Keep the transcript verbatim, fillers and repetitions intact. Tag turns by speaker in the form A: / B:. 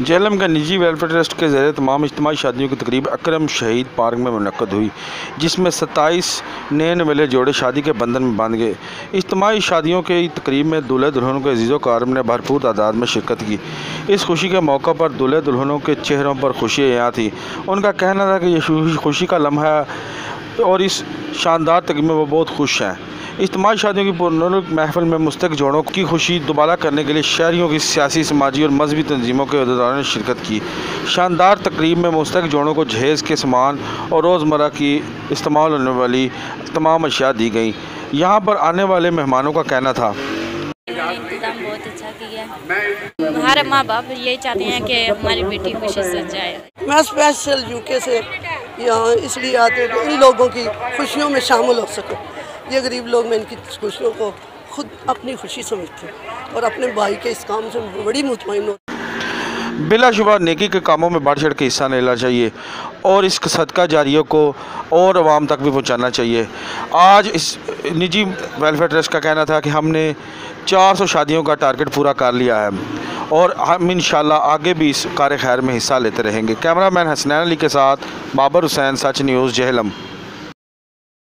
A: जेहलम के निजी welfare trust के ज़रिए तमाम इज्तिमाई शादियों की तकरीब अकरम शहीद पार्क में मुनक्कद हुई, जिसमें सत्ताईस नैन वाले जोड़े शादी के बंधन में बांध गए। इज्तिमाई शादियों की तकरीब में दूल्हे दुल्हनों के अजीज़ो कारम ने भरपूर तादाद में शिरकत की। इस खुशी के मौका पर दूल्हे दुल्हनों के चेहरों पर खुशियाँ यहाँ थी। उनका कहना था कि ये खुशी का लम्हा है और इस शानदार तकरीब में वो बहुत खुश हैं। इज्तिमाई शादियों की पुरनूर महफिल में मुस्तक जोड़ों की खुशी दोबारा करने के लिए शहरियों की सियासी, समाजी और मजहबी तंजीमों के अहदेदारों ने शिरकत की। शानदार तकरीब में मुस्तक जोड़ों को जहेज़ के सामान और रोज़मर्रा की इस्तेमाल होने वाली तमाम अशिया दी गई। यहाँ पर आने वाले मेहमानों का कहना था,
B: इंतज़ाम बहुत अच्छा किया। हर माँ बाप यही चाहते हैं कि हमारी बेटी खुशी से जाए।
C: मैं स्पेशल यूके से यहाँ इसलिए आते हैं कि इन लोगों की खुशियों में शामिल हो सकूँ। ये गरीब लोग मैं इनकी खुशियों को खुद अपनी खुशी समझते हैं और अपने भाई के इस काम से बड़ी मुतमईन हो।
A: बिलाशुबा नेकी के कामों में बढ़ चढ़ के हिस्सा लेना चाहिए और इस सदका जारियों को और आवाम तक भी पहुंचाना चाहिए। आज इस निजी वेलफेयर ट्रस्ट का कहना था कि हमने चार सौ शादियों का टारगेट पूरा कर लिया है और हम इंशाल्लाह आगे भी इस कार खैर में हिस्सा लेते रहेंगे। कैमरामैन हसनैन अली के साथ बाबर हुसैन, सच न्यूज़, जेहलम।